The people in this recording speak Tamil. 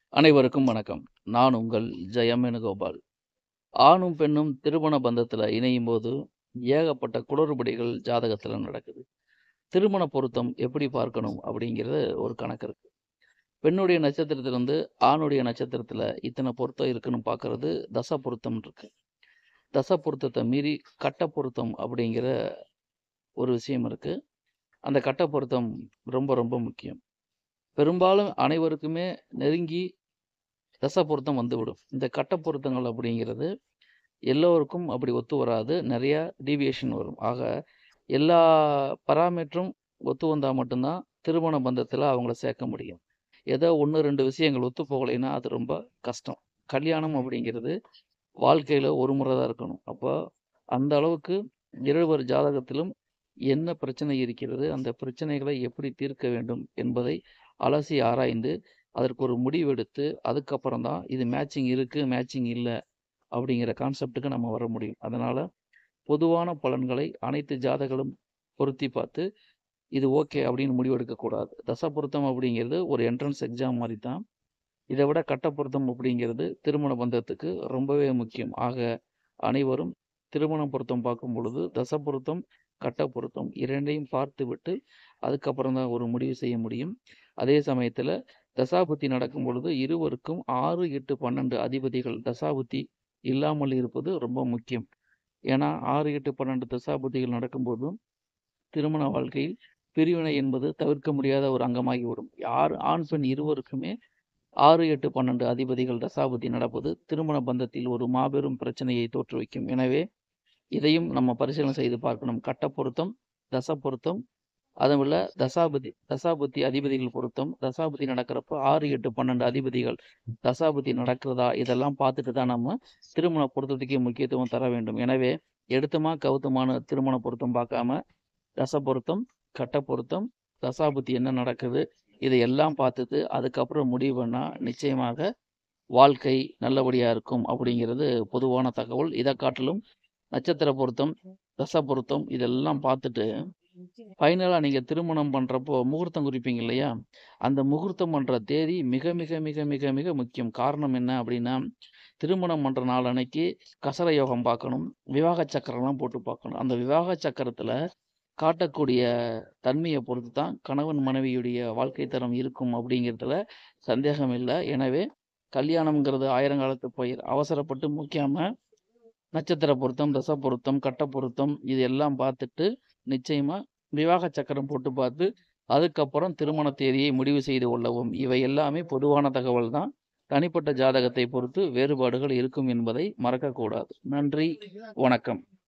அனைவருக்கும் வணக்கம். நான் உங்கள் ஜெயம் வேணுகோபால். ஆணும், பெண்ணும் திருமண பந்தத்துல இணையும்போது, ஏகப்பட்ட குளறுபடிகள் ஜாதகத்துல நடக்குது. திருமண பொருத்தம் எப்படி பார்க்கணும் அப்படிங்கிறது ஒரு கணக்கு இருக்கு. பெண்ணுடைய நட்சத்திரத்திலிருந்து ஆணுடைய நட்சத்திரத்துல இத்தனை பொருத்தம் இருக்குன்னு பார்க்கறது தச பொருத்தம் இருக்கு. தச பொருத்தத்தை மீறி கட்ட பொருத்தம் அப்படிங்கிற ஒரு விஷயம் இருக்கு. அந்த கட்ட பொருத்தம் ரொம்ப ரொம்ப முக்கியம். பெரும்பாலும் அனைவருக்குமே நெருங்கி தச பொருத்தம் வந்துவிடும். இந்த கட்ட பொருத்தங்கள் அப்படிங்கிறது எல்லோருக்கும் அப்படி ஒத்து வராது. நெறையா டீவியேஷன் வரும். ஆக எல்லா பராமீட்டரும் ஒத்து வந்தா மட்டும் தான் திருமண பந்தத்தில அவங்கள சேர்க்க முடியும். ஏதோ 1, 2 விஷயங்கள் ஒத்து போகலைன்னா, அது ரொம்ப கஷ்டம். கல்யாணம் அப்படிங்கிறது வாழ்க்கையில ஒரு முறை தான் இருக்கணும். அப்போ அந்த அளவுக்கு இருவர் ஜாதகத்திலும் என்ன பிரச்சனை இருக்கிறது? அந்த பிரச்சனைகளை எப்படி தீர்க்க வேண்டும் என்பதை அலசி ஆராய்ந்து, அதற்கு ஒரு முடிவெடுத்து, அதுக்கப்புறம் தான் இது மேட்சிங் இருக்கு, மேட்சிங் இல்ல அப்படிங்கிற கான்செப்ட்டுக்கு நம்ம வர முடியும். அதனால பொதுவான பலன்களை அனைத்து ஜாதகங்களும் பொருத்தி பார்த்து, இது ஓகே அப்படின்னு முடிவெடுக்கக்கூடாது. தசா பொருத்தம் அப்படிங்கிறது ஒரு என்ட்ரன்ஸ் எக்ஸாம் மாரி தான். இத விட கட்ட பொருத்தம் அப்படிங்கிறது திருமண பந்தத்துக்கு ரொம்பவே முக்கியம். ஆக அனைவரும் திருமண பொருத்தம் பார்க்கும் பொழுது, தச பொருத்தம், கட்ட பொருத்தம் 2யும் பார்த்துவிட்டு, அதுக்கப்புறம் தான் ஒரு முடிவு செய்ய முடியும். அதே சமயத்தில தசாபுத்தி நடக்கும் பொழுது இருவருக்கும் 6, 8, 12 அதிபதிகள் தசாபுத்தி இல்லாமல் இருப்பது ரொம்ப முக்கியம். ஏன்னா 6, 8, 12 தசாபுத்திகள் நடக்கும்போதும், திருமண வாழ்க்கையில் பிரிவினை என்பது தவிர்க்க முடியாத ஒரு அங்கமாகிவிடும். யார் ஆண், பெண் இருவருக்குமே 6, 8, 12 அதிபதிகள் தசாபுத்தி நடப்பது திருமண பந்தத்தில் ஒரு மாபெரும் பிரச்சனையை தோற்றுவிக்கும். எனவே இதையும் நம்ம பரிசீலனை செய்து பார்க்கணும். கட்ட பொருத்தம், தச பொருத்தம், அதுவுமில்ல தசாபுத்தி அதிபதிகள் பொருத்தம். தசாபுத்தி நடக்கிறப்போ 6, 8, 12 அதிபதிகள் தசாபுத்தி நடக்கிறதா? இதெல்லாம் பார்த்துட்டு தான் நம்ம திருமண பொருத்தத்துக்கே முக்கியத்துவம் தர வேண்டும். எனவே எடுத்தமா, கவுத்தமான்னு திருமண பொருத்தம் பார்க்காம, தச பொருத்தம், கட்ட பொருத்தம், தசாபுத்தி என்ன நடக்குது? இதையெல்லாம் பார்த்துட்டு அதுக்கப்புறம் முடிவு பண்ணா நிச்சயமாக வாழ்க்கை நல்லபடியா இருக்கும் அப்படிங்கிறது பொதுவான தகவல். இத காட்டிலும் நட்சத்திர பொருத்தம், தச பொருத்தம் இதெல்லாம் பார்த்துட்டு ஃபைனலா நீங்க திருமணம் பண்றப்போ முகூர்த்தம் குறிப்பீங்க இல்லையா? அந்த முகூர்த்தம் பண்ற தேதி மிக, மிக, மிக, மிக, மிக முக்கியம். காரணம் என்ன அப்டின்னா, திருமணம் பண்ற நாள் அன்னைக்கு கசர யோகம் பார்க்கணும். விவாக சக்கரம்லாம் போட்டு பார்க்கணும். அந்த விவாக சக்கரத்துல காட்டக்கூடிய தன்மைய பொறுத்து தான் கணவன் மனைவியுடைய வாழ்க்கை தரம் இருக்கும் அப்டிங்கிறதுல சந்தேகம் இல்ல. எனவே கல்யாணம்ங்கிறது ஆயிரங்காலத்து பயிர். அவசரப்பட்டு முடிக்காம நட்சத்திர பொருத்தம், தச பொருத்தம், கட்ட பொருத்தம் இது எல்லாம் பார்த்துட்டு, நிச்சயமா விவாக சக்கரம் போட்டு பார்த்து, அதுக்கப்புறம் திருமண தேதியை முடிவு செய்து கொள்ளவும். இவை எல்லாமே பொதுவான தகவல் தான். தனிப்பட்ட ஜாதகத்தை பொறுத்து வேறுபாடுகள் இருக்கும் என்பதை மறக்கக்கூடாது. நன்றி, வணக்கம்.